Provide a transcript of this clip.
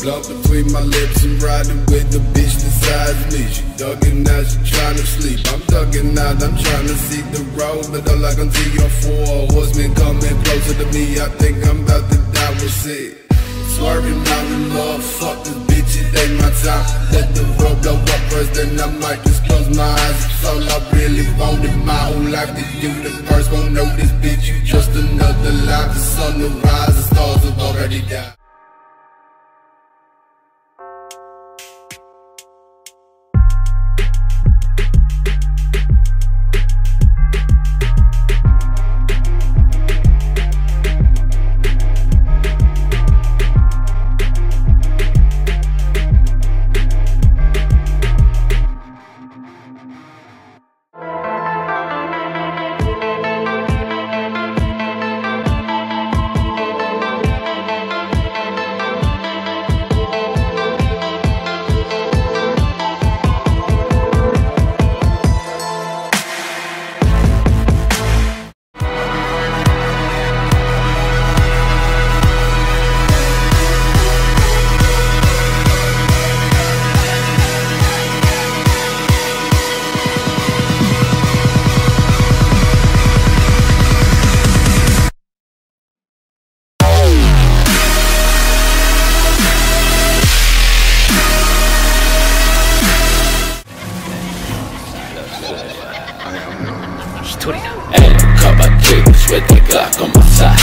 Blunt between my lips and riding with the bitch the size me. She dugging out, she tryna sleep. I'm dugging out, I'm tryna see the road, but all I can see are four horsemen coming closer to me. I think I'm about to die with sick. Swerving out in love, fuck this bitch, it ain't my time. Let the road blow up first, then I might just close my eyes. It's all I really wanted my whole life. That you the first won't know this bitch, you just another line. The sun will rise, the stars have already died. Ayy, cut my kicks with the Glock on my side.